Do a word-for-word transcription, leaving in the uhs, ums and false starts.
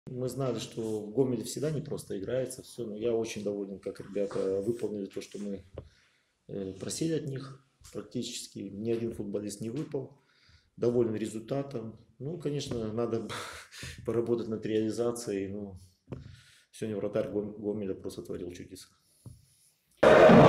Мы знали, что в Гомеле всегда непросто играется, все, но я очень доволен, как ребята выполнили то, что мы э, просили от них. Практически ни один футболист не выпал. Доволен результатом. Ну, конечно, надо поработать над реализацией. Ну, сегодня вратарь Гомеля просто творил чудеса.